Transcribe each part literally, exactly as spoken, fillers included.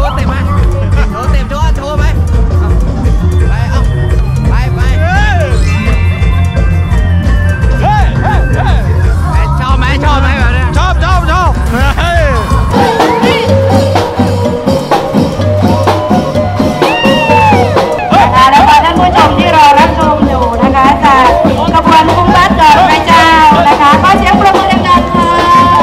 ว์เต็มไหมโชว์เต็มโชว์โชว์ไหมไปเอาไปไปชอบไหมชอบไหมแบบนี้ชอบชอบชอบแล้วก็ท่านผู้ชมที่รอรับชมอยู่นะคะจากขบวนคุ้มรัดดอกไม้เจ้านะคะขอเสียงปรบมือดังๆค่ะ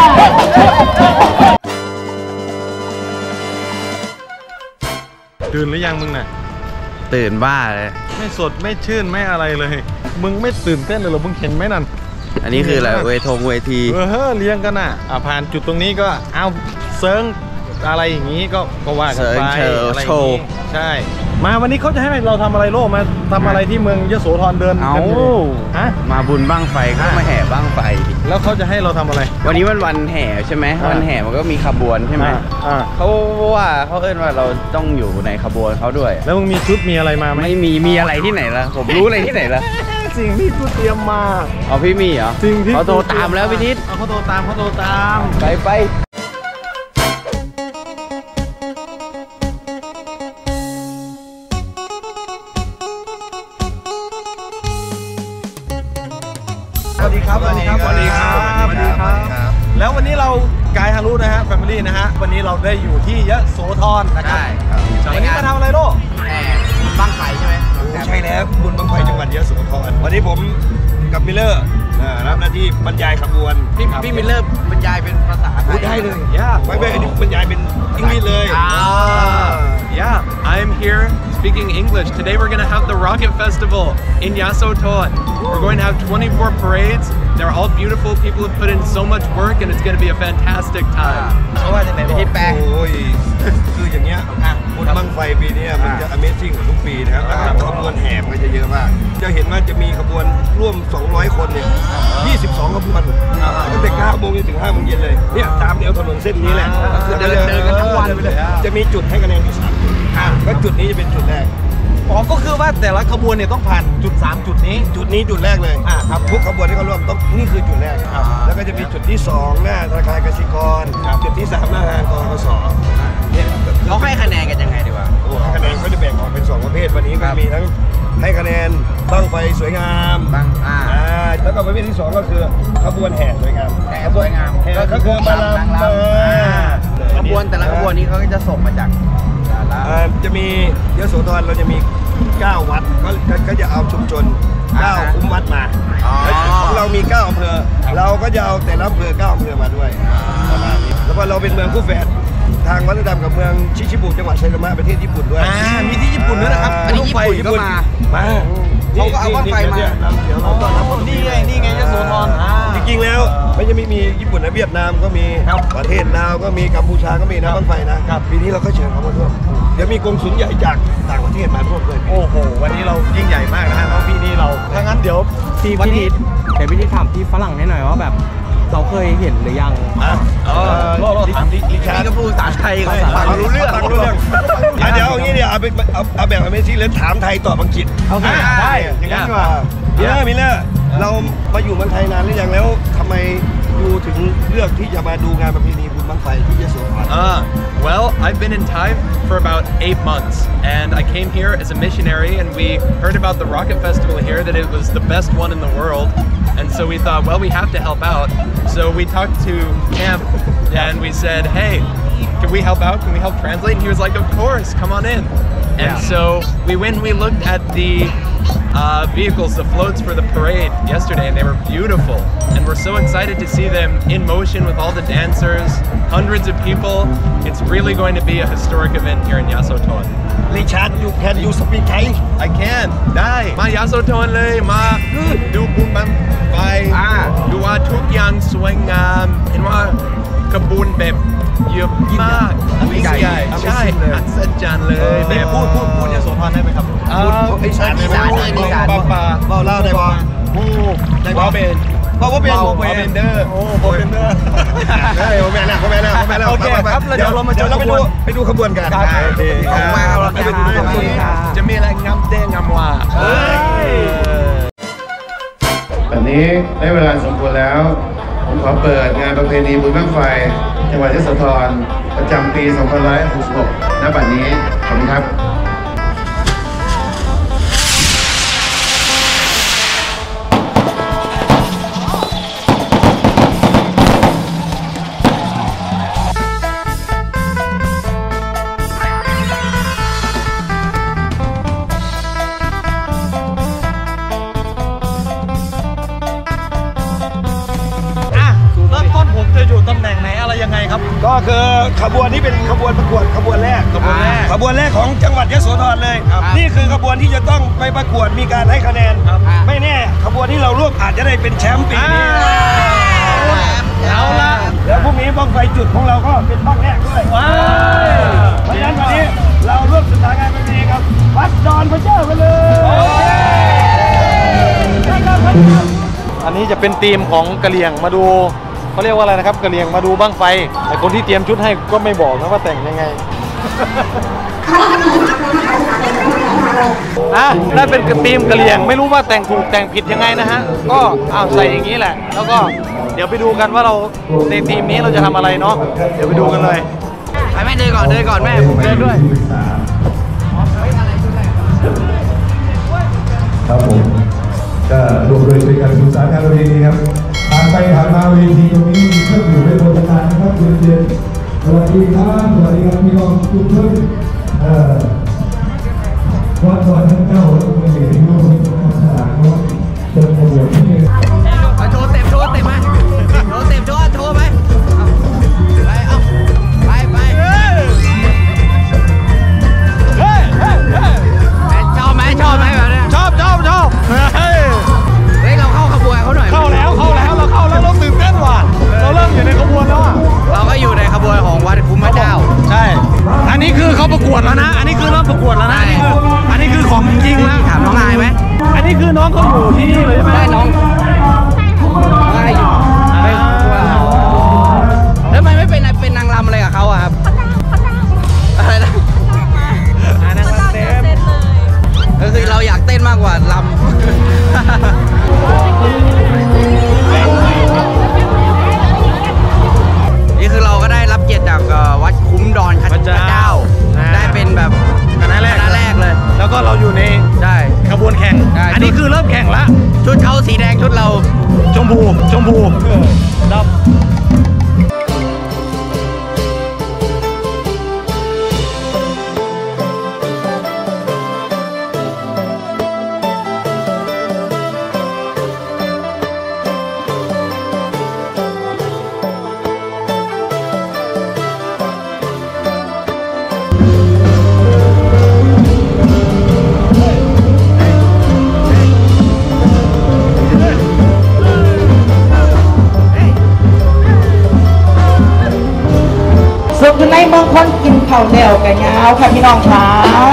ตื่นหรือยังมึงน่ะตื่นบ้าเลยไม่สดไม่ชื่นไม่อะไรเลยมึงไม่ตื่นเต้นเลยหรอมึงเห็นไหมนั่นอันนี้คืออะไรเวทงเวทีเออเลี้ยงกันอ่ะอ่ะผ่านจุดตรงนี้ก็เอาเซิร์งอะไรอย่างนี้ก็ก็ว่ากันไปโชว์ใช่มาวันนี้เขาจะให้เราทำอะไรโลกมาทำอะไรที่เมืองยโสธรเดินกันอยู่ฮะมาบุญบั้งไฟก็มาแห่บั้งไฟแล้วเขาจะให้เราทำอะไรวันนี้วันวันแห่ใช่ไหมวันแห่มันก็มีขบวนใช่ไหมเขาว่าเขาเอิ้นว่าเราต้องอยู่ในขบวนเขาด้วยแล้วมึงมีชุดมีอะไรมาไหมไม่มีมีอะไรที่ไหนล่ะผมรู้อะไรที่ไหนล่ะสิ่งที่กูเตรียมมาอ๋อพี่มีเหรอสิ่งที่เขาโทรตามแล้วพี่ทิศเขาโทรตามเขาโทรตามไปไปสวัสดีครับสวัสดีครับสวัสดีครับสวัสดีครับแล้ววันนี้เรากายฮารุนะฮะแฟมิลี่นะฮะวันนี้เราได้อยู่ที่ยโสธรนะครับวันนี้มาทำอะไรโลกแห่บั้งไฟใช่ไหมใช่แล้วบุญบั้งไฟจังหวัดยโสธรวันนี้ผมกับมิลเลอร์รับหน้าที่บรรยายขบวนพี่พี่มิลเลอร์บรรยายเป็นภาษาไทยได้เลยไม่ไม่บรรยายเป็นอังกฤษเลย Yeah, I'm here speaking English. Today we're going to have the Rocket Festival in Yasothon. We're going to have twenty-four parades. They're all beautiful. People have put in so much work and it's going to be a fantastic time. เพราะว่าจะไหนไม่ได้แปลงโอ้ยคืออย่างเงี้ยบุญบั้งไฟปีนี้มันจะ Amazing กว่าทุกปีนะครับแล้วขบวนแห่มันจะเยอะมากจะเห็นว่าจะมีขบวนร่วมสองร้อยคนเนี่ยยี่สิบสองขบวนตั้งแต่เก้าโมงจนถึงห้าโมงเย็นเลยเนี่ยตามแนวถนนเส้นนี้แหละคือเดินเดินกันทั้งวันจะมีจุดให้คะแนนที่สามก็จุดนี้จะเป็นจุดแรกอ๋อก็คือว่าแต่ละขบวนเนี่ยต้องผ่านจุดสามจุดนี้จุดนี้จุดแรกเลยอ่าครับทุกขบวนที่เขาร่วมต้องนี่คือจุดแรกแล้วก็จะมีจุดที่สองหน้าธนาคารกสิกรจุดที่สามหน้างานกสศเนี่ยเขาให้คะแนนกันยังไงดีวะคะแนนก็จะแบ่งออกเป็นสองประเภทวันนี้ก็มีทั้งให้คะแนนบั้งไฟสวยงามบั้งอ่าแล้วก็ประเภทที่สองก็คือขบวนแห่สวยงามแห่สวยงามก็คือมาลำขบวนแต่ละขบวนนี้เขาก็จะส่งมาจากจะมียโสธรเราจะมีเก้าวัดก็จะเอาชุมชนเก้าคุ้มวัดมาของเรามีเก้าอำเภอเราก็จะเอาแต่ละอำเภอเก้าอำเภอมาด้วยประมาณนี้แล้วก็เราเป็นเมืองคู่แฝดทางวัฒนธรรมกับเมืองชิชิบุจังหวัดไซตามะประเทศญี่ปุ่นด้วยมีที่ญี่ปุ่นด้วยนะครับอันนี้ญี่ปุ่นก็มามาเขาก็เอาบ้างไฟมาเดี๋ยวเราต้อนรับคนนี่ไงนี่ไงยโสธรจริงๆแล้วไม่จะมีมีญี่ปุ่นนะเวียดนามก็มีประเทศลาวก็มีกัมพูชาก็มีนะบ้างไฟนะปีนี้เราก็เชิญเขามาร่วมเดี๋ยวมีกองสุลใหญ่จากต่างประเทศมาร่วมด้วยโอ้โหวันนี้เรายิ่งใหญ่มากนะฮะน้องพี่นี่เราถ้างั้นเดี๋ยวพี่พี่นิดเดี๋ยวพี่นิดถามพี่ฝรั่งให้หน่อยว่าแบบเราเคยเห็นหรือยังเออโลโลถามดิดิฉันก็พูดภาษาไทยก็ฟังรู้เรื่องฟังรู้เรื่องเดี๋ยวอย่างนี้เดี๋ยวเอาไปเอาแบบอเมซิ่งแล้วถามไทยตอบอังกฤษโอเคได้อย่างนั้นดีกว่าเดี๋ยวมิลเลอร์เรามาอยู่เมืองไทยนานหรือยังแล้วทำไมดูถึงเลือกที่จะมาดูงานประเพณีบุญบั้งไฟที่ยโสธร Uh, well, I've been in Thai for about eight months, and I came here as a missionary, and we heard about the Rocket Festival here, that it was the best one in the world, and so we thought, well, we have to help out. So we talked to Camp, and we said, hey, can we help out? Can we help translate? And he was like, of course, come on in. And so we went and we looked at the uh, vehicles, the floats for the parade yesterday, and they were beautiful. And we're so excited to see them in motion with all the dancers, hundreds of people. It's really going to be a historic event here in Yasothon. Richard, you can you speak Thai? I can. ได้มา Yasothon เลยมาดูบุญบั้งไฟดูว่าทุกอย่างสวยงามเห็นว่ากระบวนแบบเยอะมากยิ่งใหญ่ใช่อัศจรรย์เลยแบบพูดพูดพูดยโสธรได้ไหมครับพูดอีสานได้ไหมบ้าบ้าบ้าเล่าได้บ้าโอ้ได้บ้าเป็นบ้าบ้าเป็นบ้าเป็นเด้อโอ้บ้าเป็นเด้อได้บ้าแม่นะบ้าแม่นะบ้าแม่นะโอเคครับแล้วเดี๋ยวเรามาเจอเราไปดูไปดูขบวนกันโอเคครับมาเราจะมีอะไรงามเด้งงามว่าแบบนี้ได้เวลาสมควรแล้วผมขอเปิดงานประเพณีบุญบั้งไฟจังหวัดยโสธรประจำปี สองพันห้าร้อยหกสิบหก ณ บัดนี้ขอบคุณครับตำแหน่งไหนอะไรยังไงครับก็คือขบวนนี้เป็นขบวนประกวดขบวนแรกขบวนแรกขบวนแรกของจังหวัดยโสธรเลยนี่คือขบวนที่จะต้องไปประกวดมีการให้คะแนนไม่แน่ขบวนที่เราร่วมอาจจะได้เป็นแชมป์ปีนี้เอาละแล้วพรุ่งนี้บ้างไฟจุดของเราก็เป็นบ้างแรกด้วยว้าวเพราะฉะนั้นวันนี้เราร่วมสุดท้ายงานวันนี้ครับวัดดอนพระเจ้ากันเลยอันนี้จะเป็นทีมของกะเหรี่ยงมาดูเขาเรียกว่าอะไรนะครับกะเหรี่ยงมาดูบั้งไฟแต่คนที่เตรียมชุดให้ก็ไม่บอกนะว่าแต่งยังไงอ่ะได้เป็นทีมกะเหรี่ยงไม่รู้ว่าแต่งถูกแต่งผิดยังไงนะฮะก็เอาใส่อย่างนี้แหละแล้วก็เดี๋ยวไปดูกันว่าเราในทีมนี้เราจะทำอะไรเนาะเดี๋ยวไปดูกันเลยไปแม่เดินก่อนเดินก่อนแม่ผมเดินด้วยครับผมก็รวมโดยช่วยกันศึกษาการเรียนครับผ่านไปผ่านมาเวทีตรงนี้มีเครื่องดื่มเป็นโบราณนะครับเย็นๆสวัสดีครับสวัสดีครับพี่น้องทุกท่านเอ่อวัดวัดท่านเจ้าแล้วก็เรียนที่ร่วมกันสร้างวัดเดินขบวนที่โชว์เต็มโชว์เต็มไหมโชว์เต็มโชว์โชว์ไหมไปเอาไปไปชอบไหมชอบไหมแบบนี้ชอบชอบชอบเฮ้ยเราเข้าขบวนเขาหน่อยเข้าแล้วเข้าแล้วเราเข้าแล้วเราตื่นเต้นว่ะเราเริ่มอยู่ในขบวนแล้วอ่ะเราก็อยู่ในขบวนของวัดคุ้มพระเจ้าใช่อันนี้คือเขาประกวดแล้วนะอันนี้คือเริ่มประกวดแล้วนะอันนี้คืออันนี้คือของจริงแล้วถามน้องอายไหมอันนี้คือน้องเขาอยู่ที่นี่เลยใช่ไหมได้น้องอายอยู่ไม่แล้วทำไมไม่เป็นเป็นนางรำอะไรกับเขาอะครับอะไรนะนางรำเต็มก็คือเราอยากเต้นมากกว่ารำนี่คือเราก็ได้รับเกียรติจากวัดคุ้มดอนพระเจ้าได้เป็นแบบคณะแรกคณะแรกเลยแล้วก็เราอยู่ในได้ขบวนแข่งอันนี้คือเริ่มแข่งแล้วชุดเขาสีแดงชุดเราชมพูชมพูดำสุขในเมืองคนกินข้าวเหนียวกันยาวค่ะพี่น้องค่ะ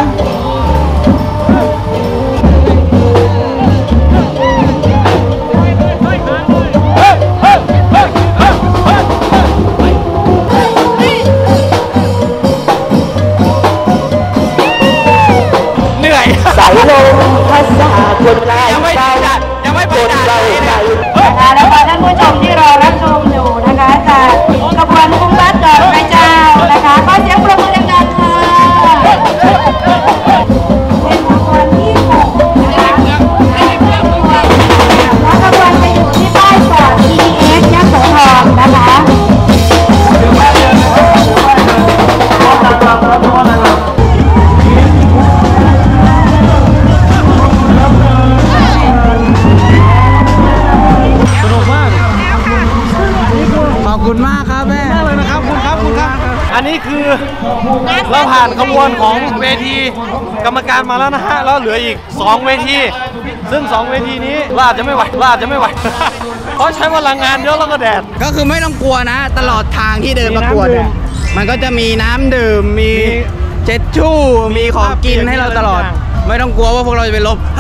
เหนื่อยสายลมภาษาคนลายยังไม่จัดยังไม่ไปจัดนะคะแล้วก็ท่านผู้ชมที่รอรับชมอยู่นะคะจากขบวนคุ้มวัดดอนพระเจ้านะคะก็เสียงปรบมือดังๆค่ะเป็นขบวนที่หกนะคะแล้วขบวนไปอยู่ที่ป้ายจอด ที เอส ยโสธรนะคะสนุกมากขอบคุณมากครับแม่มากเลยนะครับคุณครับคุณครับอันนี้คือเราผ่านขบวนของเวทีกรรมการมาแล้วนะฮะแล้วเหลืออีกสองเวทีซึ่งสองเวทีนี้ลาดจะไม่ไหวลาดจะไม่ไหวเพราะใช้พลังงานเยอะแล้วก็แดดก็คือไม่ต้องกลัวนะตลอดทางที่เดินประกวดเนี่ยมันก็จะมีน้ำดื่มมีเจ็ดชู่มีของกินให้เราตลอดไม่ต้องกลัวว่าพวกเราจะไปลบ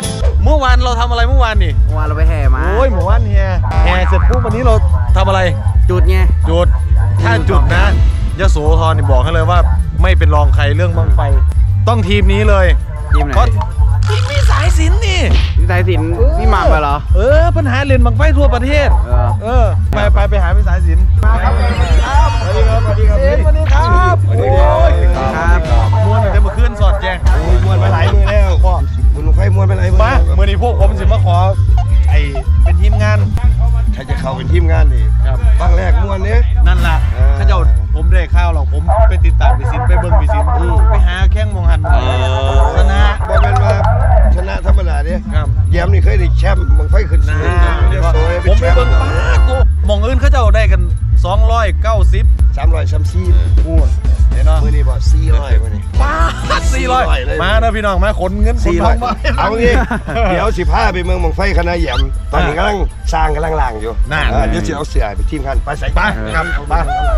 เมื่อวานเราทำอะไรเมื่อวานนี่เมื่อวานเราไปแห่มาโอ้ยเมื่อวานแห่แห่เสร็จปุ๊บวันนี้เราทำอะไรจุดไงจุดถ้าจุดนะยโสธรนี่บอกให้เลยว่าไม่เป็นรองใครเรื่องบังไฟต้องทีมนี้เลยทีมไหนเพราะมีสายสิญจน์นี่พี่สายสิญจน์พี่หมาไปเหรอเออปัญหาเล่นบังไฟทั่วประเทศเออเออไปไปไปหาพี่สายสิญจน์มาครับสวัสดีครับสวัสดีครับสวัสดีครับสวัสดีครับสวัสดีครับมวนจะมาขึ้นสอดแจงมวนไปหลายมือแล้วพ่อบุญไฟมวนไปหลายมือมาเมื่อนี้พวกผมสิมาขอไอเป็นทีมงานใครจะเข้าเป็นทีมงานนี่ครับบ้างแรกมวนเนี้ยนั่นล่ะเออข้าเจ้าผมได้ข้าวหรอกผมไปติดตามไปซินไปเบิ้งไปซินไปหาแข้งมองหันชนะบอเป็นว่าชนะธรรมดาเนี่ยครับแย้มนี่เคยได้แชมป์บังไฟขึ้นนะสูงเดี๋ยวโซ่ผมไปเป็นแชมเบิ้งป์ป้ากูมองอื่นเขาเจ้าได้กันสองร้อยเก้าสิบสามร้อยสามสี่พูดเห็นเนาะมือนี่บอกสี่ร้อยมือนี่ป้าสี่ร้อยสี่ร้อยเลยมาเด้อพี่น้องมาขนเงินขนสี่ทร้ออยงมาเอางี้เดี๋ยวสิบห้าไปเมืองบังไฟคณะแย้มตอนนี้กำลังสร้างกำลังล่างอยู่น่าเออเดี๋ยวจะเอาเสือไปทีมกันไปใส่ไปครับไป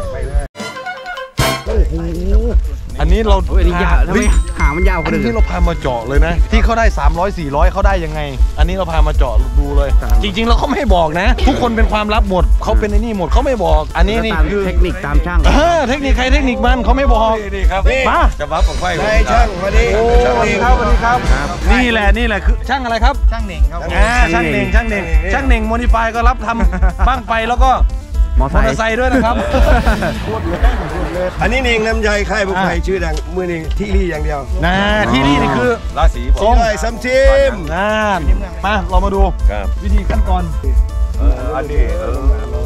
อันนี้เราโอ้ยอันนี้ยาวทำไมหางมันยาวกอัว่าน เดินี้มเราพามาเจาะเลยนะ ที่เขาได้สามร้อย สี่ร้อยเขาได้ยังไง อันนี้เราพามาเจาะดูเลย จริงๆเราเขาไม่บอกนะ ทุกคนเป็นความลับหมดเขาเป็นไอ้นี่หมดเขาไม่บอก อันนี้นี่ตามคือเทคนิคตามช่างเออเทคนิคใครเทคนิคมันเขาไม่บอกนี่ครับมาจะวับบังไฟนายช่างวันนี้โอ้ช่างสวัสเอดีงครับสวัสดีครับ นี่แหละนี่แหละคือช่างอะไรครับช่างเหน่งครับอ่าช่างเน่งช่างเน่งช่างเน่งโมดิฟายก็รับทำบ้างไฟแล้วก็มอมไซอเตอค์ร์ไซค์ด้วยนะครับอันนี้เองน้ำใจค่ายบังไฟชื่อดังมือนี่ที่รี่อย่างเดียวนะที่นี่นี่คือราศีบอกสี่ร้อยสามสิบน่านมาเรามาดูวิธีขั้นตอนอันนี้เออ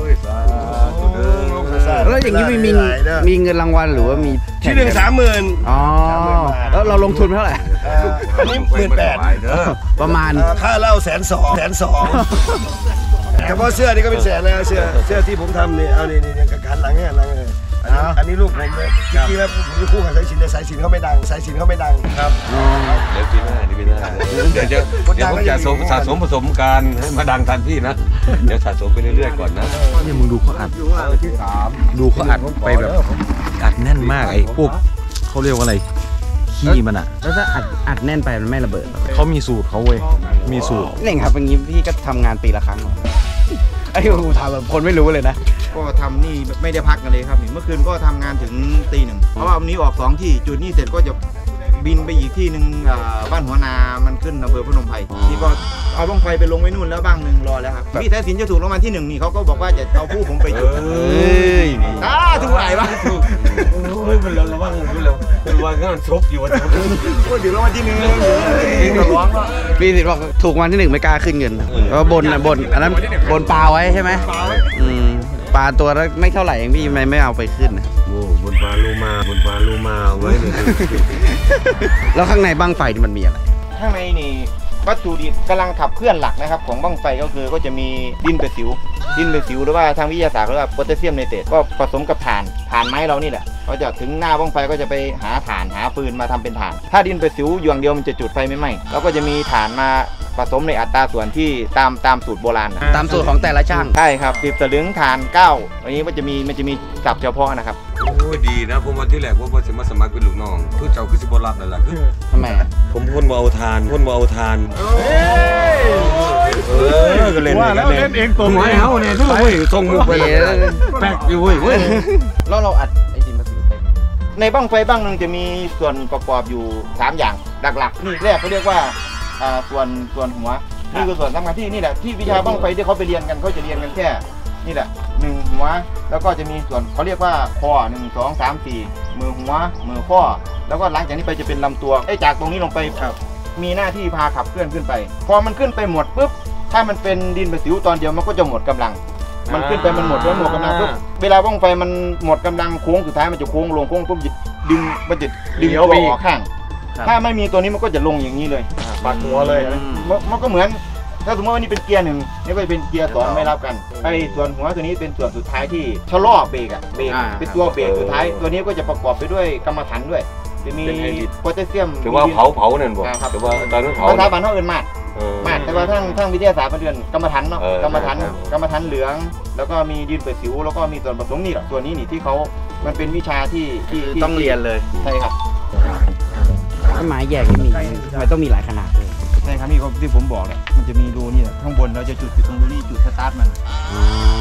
สาธุแล้วอย่างนี้มีมีมีเงินรางวัลหรือว่ามีที่หนึ่งสามหมื่นอ๋อแล้วเราลงทุนเท่าไหร่อันนี้หมื่นแปดประมาณค่าเหล้าแสนสองแสนสองเฉพาะเสื้อนี่ก็เป็นแสนแล้วเสื้อเสื้อที่ผมทำนี่เอานี่นี่กระการหลังเนี่ยหลังเนี่ยอันนี้อันนี้ลูกผมเนี่ยจริงๆแล้วผมจะคู่กับสายสิญจน์แต่สายสิญจน์เขาไม่ดังสายสิญจน์เขาไม่ดังครับเดี๋ยวปีหน้าเดี๋ยวปีหน้าเดี๋ยวจะเดี๋ยวผมจะสะสมสะสมผสมการให้มาดังทันพี่นะ เดี๋ยวสะสมไปเรื่อยๆก่อนนะเนี่ยมึงดูเขาอัดดูเขาอัดไปแบบอัดแน่นมากไอ้พวกเขาเรียกว่าอะไรขี้มันอ่ะแล้วถ้าอัดอัดแน่นไปมันไม่ระเบิดหรอเขามีสูตรเขาเว้ยมีสูตรเน่งครับอย่างนี้พี่ก็ทำงานปีละครั้งเหรอไอ้กูถามแบบคนไม่รู้เลยนะก็ทำนี่ไม่ได้พักกันเลยครับนี่เมื่อคืนก็ทำงานถึงตีหนึ่งเพราะว่าวันนี้ออกสองที่จุดนี้เสร็จก็จะบินไปอีกที่หนึ่งอ่าบ้านหัวนามันขึ้นอำเภอพนมไพรนี่ก็เอาบ้างไฟไปลงไว้นู่นแล้วบ้างหนึ่งรอแล้วครับพี่แท้สินจะถูกรางวัลที่หนึ่งนี่เขาก็บอกว่าจะเอาผู้ผมไปจุดเอ้ยอ้าถูกไหนวะโอ้ยมันเราระวังมันเรามันวางก็มันซบอยู่วันก็ถือรางวัลที่หนึ่งก็ร้องว่าพี่สิบอกถูกวันที่หนึ่งไม่กล้าขึ้นเงินเพราะว่าบนนะบนอันนั้นบนปลาไว้ใช่ไหมอืมปลาตัวละไม่เท่าไหร่เองพี่ไม่ไม่เอาไปขึ้นนะโอ้บนปลาลูมาบนปลาลูมาเอาไว้เลยแล้วข้างในบั้งไฟนี่มันมีอะไรข้างในนี่วัตถุดิบกำลังขับเคลื่อนหลักนะครับของบ้างไฟก็คือก็จะมีดินประสิวดินประสิวหรือว่าทางวิทยาศาสตร์เรียกว่าโพแทสเซียมไนเตรตก็ผสมกับถ่านถ่านไม้เรานี่แหละก็จะถึงหน้าบ้างไฟก็จะไปหาถ่านหาฟืนมาทำเป็นถ่าน ถ้าดินประสิวอย่างเดียวมันจะจุดไฟไม่ไหม้แล้วก็จะมีถ่านมาผสมในอัตราส่วนที่ตามตามสูตรโบราณนะตามสูตรของแต่ละช่างใช่ครับสิบสลึงถ่านเก้าอันนี้มันจะมีมันจะมีศัพท์เฉพาะนะครับโอ้ยดีนะผมว่าที่แรกผมว่าจะมาสมัครเป็นลูกน้องคือเจ้าคือสิบรับนั่นแหละคือทำไมอะผมคนว่าเอาทานคนว่าเอาทานเออก็เล่นว่าแล้วเล่นเองตรงไม้เฮาเนี่ยทุกคนส่งมุกไปเลยแป๊กอยู่เว้ยเว้ยแล้วเราอัดไอ้ดินประสิวไปในบ้างไฟบ้างหนึ่งจะมีส่วนประกอบอยู่สามอย่างหลักๆนี่แรกเขาเรียกว่าอ่าส่วนส่วนหัวนี่คือส่วนสำคัญที่นี่แหละที่วิชาบ้างไฟที่เขาไปเรียนกันเขาจะเรียนกันแค่นี่แหละหนึ่งหัวแล้วก็จะมีส่วนเขาเรียกว่าคอหนึ่งสองสามสี่มือหัวมือข้อแล้วก็หลังจากนี้ไปจะเป็นลำตัวไอ้จากตรงนี้ลงไปมีหน้าที่พาขับเคลื่อนขึ้นไป พอมันขึ้นไปหมดปุ๊บถ้ามันเป็นดินประสิวตอนเดียวมันก็จะหมดกำลัง มันขึ้นไปมันหมดแล้วหมดกำลังปุ๊บเวลาบ้างไฟมันหมดกำลังโค้งสุดท้ายมันจะโค้งลงโค้งปุ๊บจะดึงมันจะดึงตัวออกข้าง ถ้าไม่มีตัวนี้มันก็จะลงอย่างนี้เลยปักหัวเลยมันมันก็เหมือนถ้าสมมติว่านี่เป็นเกียร์หนึ่งนี่ก็จะเป็นเกียร์สองไม่รับกันไอ้ส่วนหัวตัวนี้เป็นส่วนสุดท้ายที่ชะลอเบรกอะเบรกอ่าเป็นตัวเบรกสุดท้ายตัวนี้ก็จะประกอบไปด้วยกรรมฐานด้วยจะมีโพแทสเซียมถือว่าเผาเผานั่นบ่ครับถือว่าตอนนั้นเผาภาษาบ้านเขาเอิ้นมาดเออมาดแต่ว่าทั้งทั้งวิทยาศาสตร์มันเดือนกรรมฐานเนาะเออกรรมฐานครับกรรมฐานเหลือง แล้วก็มีดินเปิดสิวแล้วก็มีส่วนผสมนี่แหละตัวนี้นี่ที่เขามันเป็นวิชาที่ที่ที่ต้องเรียนเลยใช่ครับต้นไม้แยกนี่มีมันต้องมีหลายขนาดเลยใช่ครับนี่ก็ที่ผมบอกแหละมันจะมีรูนี่แหละข้างบนเราจะจุดอยู่ตรงรูนี่จุดสตาร์ทมันอ๋อ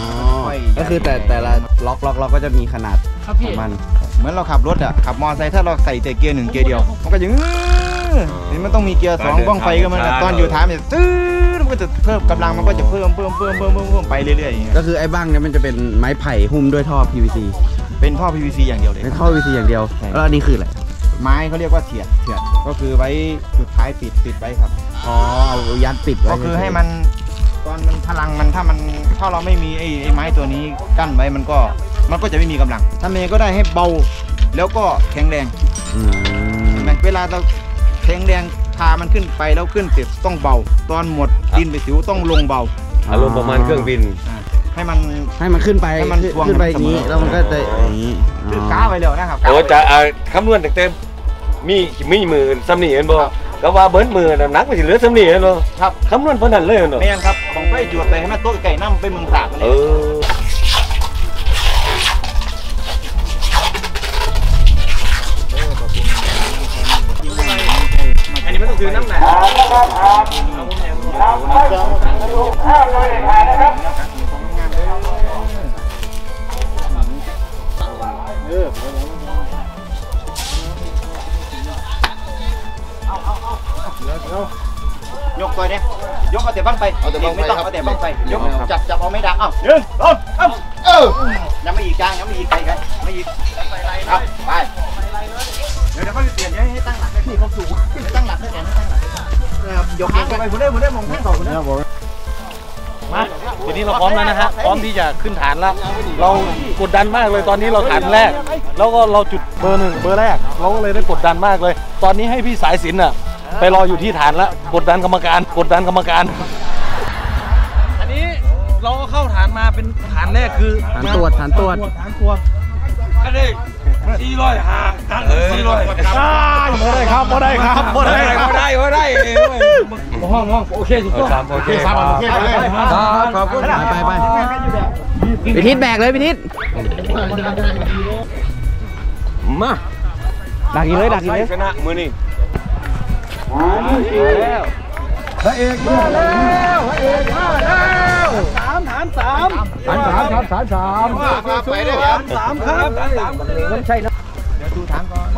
ก็คือแต่แต่ละล็อกล็อกล็อกก็จะมีขนาดของมันเหมือนเราขับรถอ่ะขับมอเตอร์ไซค์ถ้าเราใส่แต่เกียร์หนึ่งเกียร์เดียวมันก็จะนี่มันต้องมีเกียร์สองบ้องไฟก็มันตอนอยู่ท้ายมันจะตื้อมันก็จะเพิ่มกำลังมันก็จะเพิ่มเพิ่มเพิ่มเพิ่มเพิ่มเพิ่มไปเรื่อยๆก็คือไอ้บ้างเนี่ยมันจะเป็นไม้ไผ่หุ้มด้วยท่อ พี วี ซี เป็นท่อ พี วี ซี อย่างเดียวเลยเป็นท่อ พี วี ซี อย่างเดียวแล้วอันนี้คืออะไรไม้เขาเรียกว่าเสียดเสียดก็คือไว้สุดท้ายปิดปิดไว้ครับอ๋อเอายัดปิดไว้ก็คือให้มันตอนมันพลังมันถ้ามันถ้าเราไม่มีไอ้ไอ้ไม้ตัวนี้กั้นไว้มันก็มันก็จะไม่มีกำลังทำเองก็ได้ให้เบาแล้วก็แข็งแรงเห็นไหมเวลาเราแข็งแรงพามันขึ้นไปแล้วขึ้นเสร็จต้องเบาตอนหมดดินไปสิวต้องลงเบาอารมณ์ประมาณเครื่องบินให้มันให้มันขึ้นไปให้มันขึ้นไปอย่างนี้แล้วมันก็จะอย่างนี้คือก้าวไปเร็วนะครับโอ้จะคำนวณเต็มมีมีมือซ้ำนี่เห็นบ่ก็ว่าเบิ้ลมือน้ำหนักมันจะเหลือซ้ำนี่เห็นบ่ครับคำนวณพอนั้นเลยเนาะไม่ยังครับของไปจุดไปให้มันโต๊ะไก่น้ำไปเมืองสากเลยอันนี้มันต้องคือน้ำหนักยกตัวนี้ยกเอาแต่บ้างไปเอาแต่บ้างไม่ต้องเอาแต่บ้างไปยกจับจับเอาไม่ดังอ้าวยืนลงเออยังไม่อีกจางยังไม่อีกไปกันไม่อีกเอาไปเดี๋ยวเดี๋ยวเขาเปลี่ยนให้ตั้งหลักให้พี่เขาสูงตั้งหลักให้แกตั้งหลักยกไปผมได้ผมได้มองแค่สองคนนะมาทีนี้เราพร้อมแล้วนะฮะพร้อมที่จะขึ้นฐานแล้วเรากดดันมากเลยตอนนี้เราฐานแรกแล้วก็เราจุดเบอร์หนึ่งเบอร์แรกเราก็เลยได้กดดันมากเลยตอนนี้ให้พี่สายสิญจน์อ่ะไปรออยู่ที่ฐานแล้วกดดันกรรมการกดดันกรรมการอันนี้เราก็เข้าฐานมาเป็นฐานแรกคือฐานตรวจฐานตรวจฐานตรวจก็ได้สี่ร้อยห้าฐานสี่ร้อยไม่ได้ครับไม่ได้ครับไม่ได้ไม่ได้ไม่ได้ห้องห้องโอเคถูกต้องโอเคสามโอเคไปเลยขอบคุณไปไปพิทิศแบกเลยพิทิศมาดักอีกเลยดักอีกเลยชนะมือนี่พระเอกมาแล้วพระเอกมาแล้วสามฐานสามฐานสามครับฐานสามไปได้ครับสามครับไม่ใช่นะเดี๋ยวดูฐานก่อน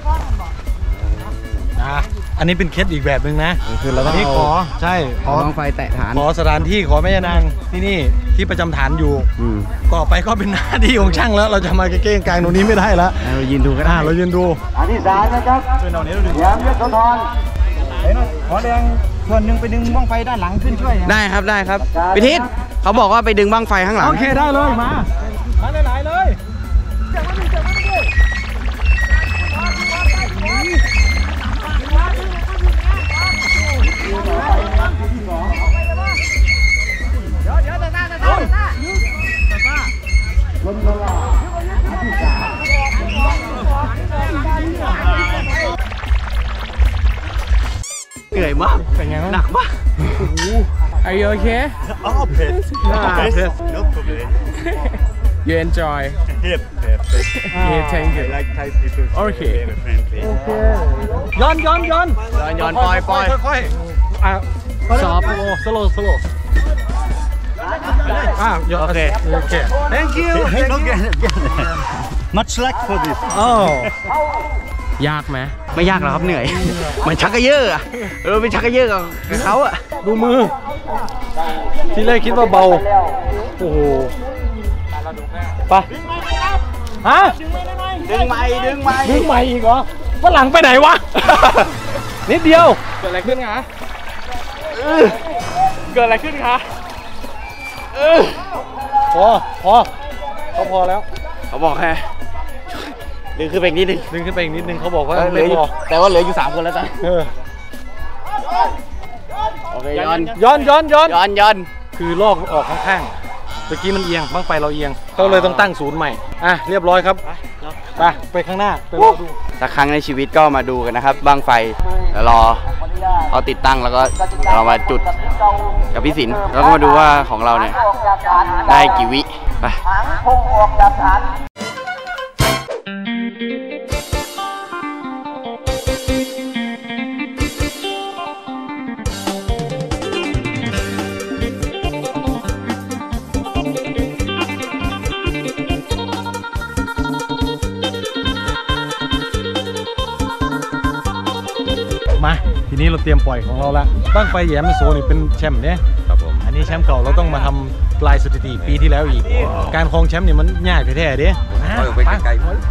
นะอันนี้เป็นเคสอีกแบบหนึ่งนะคือเราต้องขอใช่ขอไฟแตะฐานขอสถานที่ขอแม่ยานางที่นี่ที่ประจำฐานอยู่ต่อไปก็เป็นหน้าที่ของช่างแล้วเราจะมาเก้งกลางตรงนี้ไม่ได้แล้วเรายืนดูก็ได้เรายืนดูอันที่สามนะครับเป็นเอาเนี้ยดูดิยามยศธรไอ้น้องขอแรงส่วนหนึ่งไปดึงบ้างไฟด้านหลังขึ้นช่วยได้ครับได้ครับพิทิศเขาบอกว่าไปดึงบ้างไฟข้างหลังโอเคได้เลยมามาหลายๆเลยเหนื่อยมากเป็นไงหนักมาก Are you okay? Oh, pissed. Ah, pissed. No problem. You enjoy? Yeah, perfect. Yeah, thank you. I like Thai people. Okay. Very friendly. Okay. ย้อนย้อนย้อนย้อนย้อนปล่อยปล่อยค่อยๆอ่ะซอฟโอ้สโลสโลอ่ะโอเคโอเค Thank you. Thank you. Much luck for this. อ๋อยากไหมไม่ยากหรอกครับเหนื่อยเหมือนชักกระเยอะอะเราไปชักกระเยอะกับเขาอะดูมือที่แรกคิดว่าเบาโอ้โหไปฮะดึงไม้ดึงไม้ดึงไม้อีกเหรอว่าหลังไปไหนวะนิดเดียวเกิดอะไรขึ้นคะเกิดอะไรขึ้นคะพอพอเขาพอแล้วเขาบอกแค่ดึงขึ้นไปอีกนิดนึงดึงขึ้นไปอีกนิดนึงเขาบอกว่าเหลืออยู่แต่ว่าเหลืออยู่สามคนแล้วจ้ะโอเคย้อนย้อนย้อนย้อนย้อนย้อนคือลอกออกข้างๆเมื่อกี้มันเอียงบ้างไฟเราเอียงเขาเลยต้องตั้งศูนย์ใหม่อ่ะเรียบร้อยครับไปไปข้างหน้าไปรอดูสักครั้งในชีวิตก็มาดูกันนะครับบ้างไฟรอเขาติดตั้งแล้วก็เรามาจุดกับพี่ศิลป์แล้วก็มาดูว่าของเราเนี่ยได้กี่วิไปทีนี้เราเตรียมปล่อยของเราละบ้างไฟแหยมโซนี่เป็นแชมป์เนี่ยครับผมอันนี้แชมป์เก่าเราต้องมาทำลายสถิติปีที่แล้วอีก การครองแชมป์เนี่ยมันยากแท้ๆเด้ไปไกล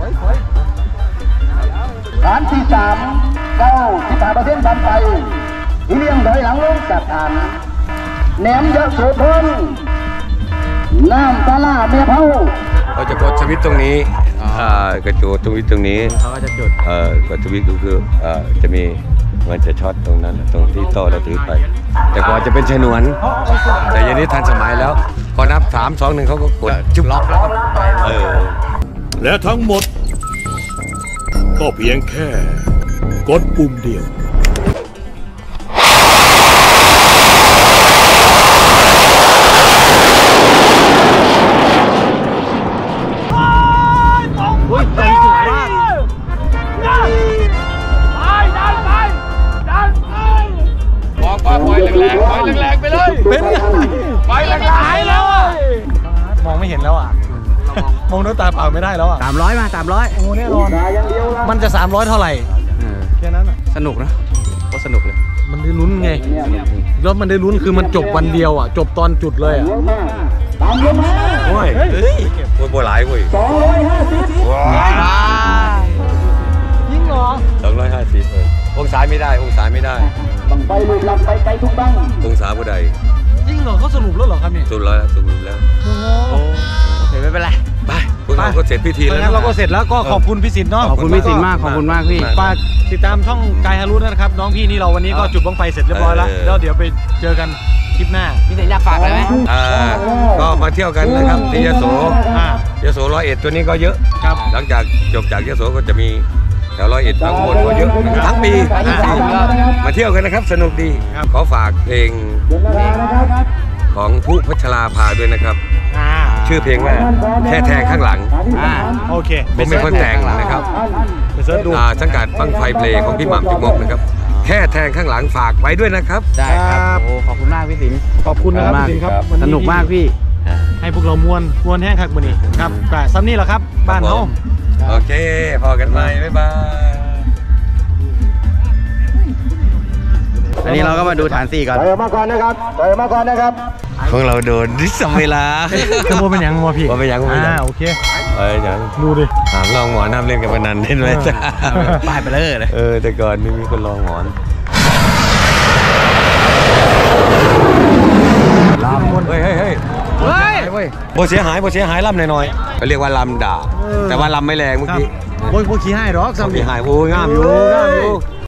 ฐานที่สามเก้าสิบห้าเปอร์เซ็นต์บันไปอีเลี้ยงถอยหลังลงจากฐานแหนมยโสธรน้ำตาลาเมียเผาเราจะกดสวิตช์ตรงนี้อ่ากระจุดสวิตช์ตรงนี้เขาก็จะจุดเอ่อกดสวิตช์ก็คือเอ่อจะมีมันจะช็อตตรงนั้นตรงที่โต้เราถือไป แต่ก่อนจะเป็นชนวน แต่ยันนี้ทันสมัยแล้วพอนับสามสองหนึ่งเขาก็กดจุ๊บล็อกแล้วก็ไปเออและทั้งหมด ก็เพียงแค่กดปุ่มเดียวเป็นไงไฟแรงหายแล้วอ่ะมองไม่เห็นแล้วอ่ะมองด้วยตาเปล่าไม่ได้แล้วอ่ะสามร้อยมาสามร้อยโอ้แน่นอนมันจะสามร้อยเท่าไหร่แค่นั้นอ่ะสนุกนะก็สนุกเลยมันได้ลุ้นไงแล้วมันได้ลุ้นคือมันจบวันเดียวอ่ะจบตอนจุดเลยอ่ะโอ้ยเฮ้ยโอ้ยโบหลายเว้ยสองร้อยห้าสิบยิ่งเหรอสองร้อยห้าสิบเออองศาไม่ได้องศาไม่ได้บังไฟลูกหลังไปไกลทุกบังองศาผู้ใดยิ่งเหรอเขาสรุปแล้วเหรอครับเนี่ยสุดแล้วสุดแล้วโอ้โอเคไม่เป็นไรไปพวกเราก็เสร็จพิธีแล้วงั้นเราก็เสร็จแล้วก็ขอบคุณพี่สิทธิ์เนาะขอบคุณพี่สิทธิ์มากขอบคุณมากพี่ฝากติดตามช่องกายฮารุนะครับน้องพี่นี่เราวันนี้ก็จุดบั้งไฟเสร็จเรียบร้อยแล้วแล้วเดี๋ยวไปเจอกันคลิปหน้าพี่สิทธิ์อยากฝากอะไรไหมอ่าก็มาเที่ยวกันนะครับที่ยโสอ่ายโสร้อยเอ็ดตัวนี้ก็เยอะครับหลังจากจบจากยโสก็จะมีแถวร้อยเอ็ดบางคนก็เยอะทั้งปีมาเที่ยวกันนะครับสนุกดีขอฝากเพลงของผู้พัชราภาด้วยนะครับชื่อเพลงว่าแค่แทงข้างหลังโอเคผมเป็นคนแต่งนะครับไปเสิร์ชดูสังกัดฟังไฟเพลงของพี่หม่ำจุกมกนะครับแค่แทงข้างหลังฝากไว้ด้วยนะครับได้ครับโอ้ขอบคุณมากพี่สิงห์ขอบคุณนะครับพี่สิงห์ครับสนุกมากพี่ให้พวกเรามวนมวนแห้งคักมื้อนี้ครับแต่ซ้ำนี่แหละครับบ้านเฮาโอเคพอกันไหมบ๊ายบายอันนี้เราก็มาดูฐานสี่ก่อนถอยออกมาก่อนนะครับถอยออกมาก่อนนะครับของเราโดนดิสเวลาจะโมเป็นยังโมพี่โมเป็นยังโมเป็นยังโอเคเอออย่างดูดิถามลองหมอนห้ามเล่นกับพนันเล่นไหมจ้าป้ายไปเลยเลยเออแต่ก่อนไม่มีคนลองหมอนลำเฮ้ยเฮ้ยเฮ้ยเฮ้ยโบเสียหายโบเสียหายลำหน่อยๆเขาเรียกว่าลำด่าแต่ว่าลำไม่แรงเมื่อกี้โบโบขี้ให้หรอกโบขี้หายโอ้ยงามอยู่งามอยู่